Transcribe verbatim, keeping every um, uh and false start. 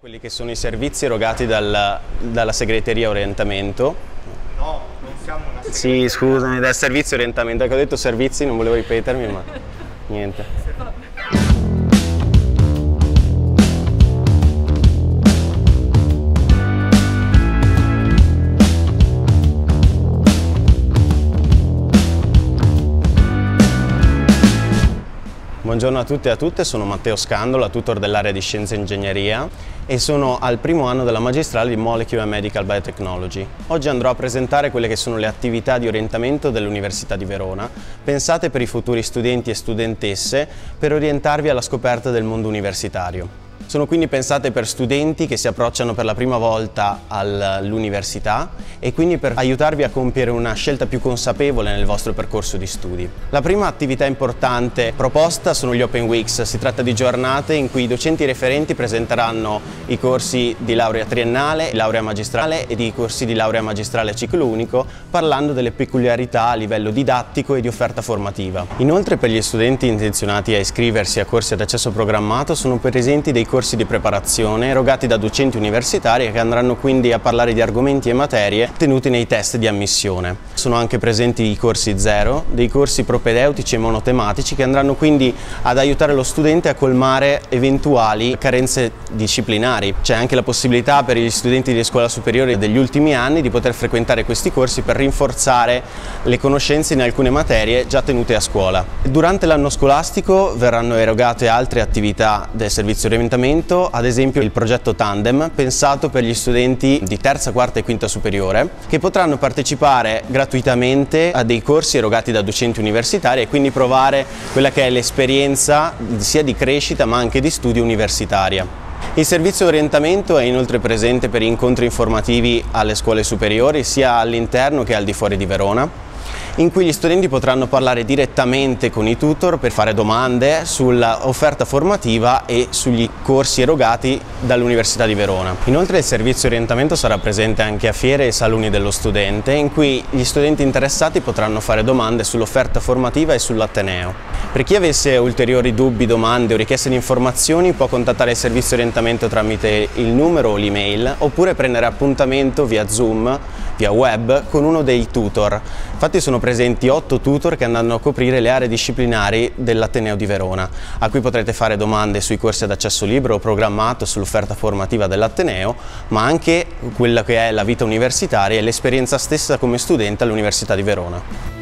Quelli che sono i servizi erogati dal, dalla segreteria orientamento. No, non siamo una segreteria. Sì, scusami, dal servizio orientamento. Ecco, ho detto servizi, non volevo ripetermi, ma niente. Buongiorno a tutti e a tutte, sono Matteo Scandola, tutor dell'area di Scienze e Ingegneria e sono al primo anno della magistrale di Molecular Medical Biotechnology. Oggi andrò a presentare quelle che sono le attività di orientamento dell'Università di Verona, pensate per i futuri studenti e studentesse per orientarvi alla scoperta del mondo universitario. Sono quindi pensate per studenti che si approcciano per la prima volta all'università e quindi per aiutarvi a compiere una scelta più consapevole nel vostro percorso di studi. La prima attività importante proposta sono gli Open Weeks. Si tratta di giornate in cui i docenti referenti presenteranno i corsi di laurea triennale, di laurea magistrale e di corsi di laurea magistrale a ciclo unico, parlando delle peculiarità a livello didattico e di offerta formativa. Inoltre, per gli studenti intenzionati a iscriversi a corsi ad accesso programmato sono presenti dei corsi di preparazione erogati da docenti universitari che andranno quindi a parlare di argomenti e materie tenuti nei test di ammissione. Sono anche presenti i corsi zero, dei corsi propedeutici e monotematici che andranno quindi ad aiutare lo studente a colmare eventuali carenze disciplinari. C'è anche la possibilità per gli studenti di scuola superiore degli ultimi anni di poter frequentare questi corsi per rinforzare le conoscenze in alcune materie già tenute a scuola. Durante l'anno scolastico verranno erogate altre attività del servizio di orientamento, ad esempio il progetto Tandem, pensato per gli studenti di terza, quarta e quinta superiore, che potranno partecipare gratuitamente a dei corsi erogati da docenti universitari e quindi provare quella che è l'esperienza sia di crescita ma anche di studio universitaria. Il servizio di orientamento è inoltre presente per incontri informativi alle scuole superiori, sia all'interno che al di fuori di Verona, in cui gli studenti potranno parlare direttamente con i tutor per fare domande sull'offerta formativa e sugli corsi erogati dall'Università di Verona. Inoltre il servizio di orientamento sarà presente anche a fiere e saloni dello studente, in cui gli studenti interessati potranno fare domande sull'offerta formativa e sull'Ateneo. Per chi avesse ulteriori dubbi, domande o richieste di informazioni può contattare il servizio di orientamento tramite il numero o l'email oppure prendere appuntamento via Zoom, via web, con uno dei tutor. Infatti sono presenti otto tutor che andranno a coprire le aree disciplinari dell'Ateneo di Verona, a cui potrete fare domande sui corsi ad accesso libero o programmato, sull'offerta formativa dell'Ateneo, ma anche quella che è la vita universitaria e l'esperienza stessa come studente all'Università di Verona.